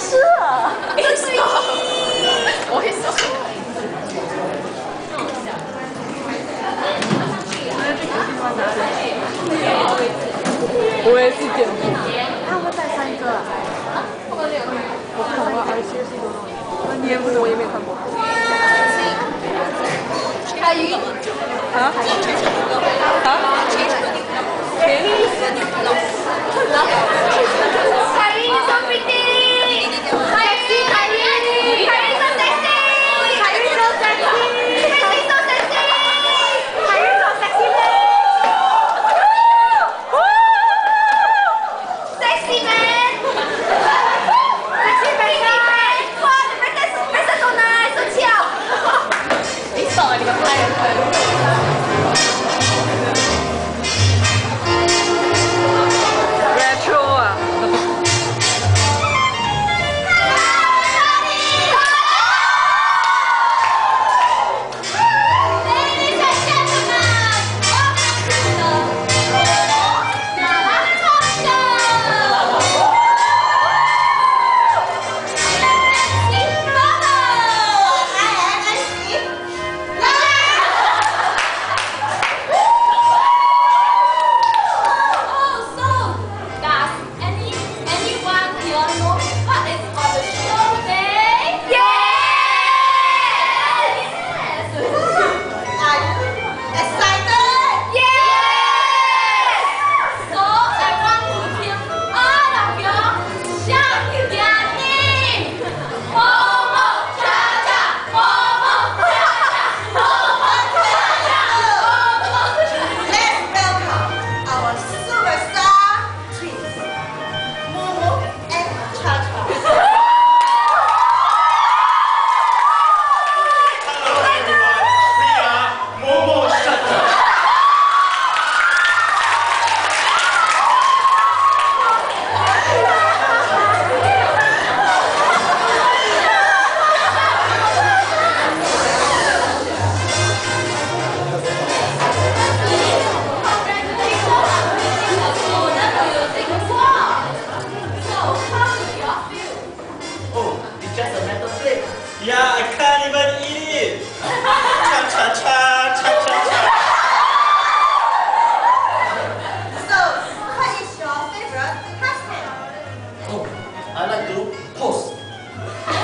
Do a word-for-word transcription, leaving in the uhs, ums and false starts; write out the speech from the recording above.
吃了。 哎，是哦，我会说。 我也是点头。他会再上一个啊？我看过，而且是一个东西。你也不是，我也没看过。 海鱼。 啊？啊？谁？ 海鱼，so pretty。海鱼，海鱼，海鱼，so sexy。海鱼，so sexy。so sexy。海鱼，so sexy man。sexy man。sexy man。哇，你们这这这 so nice， so 巧。你傻啊，你个拍人。 Yeah, I can't even eat it. Cha cha cha cha cha cha. So, what is your favorite pastime? Oh, I like to pose.